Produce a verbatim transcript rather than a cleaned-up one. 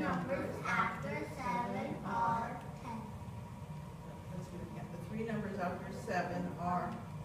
numbers after seven are ten. Let's do it again. The three numbers after seven are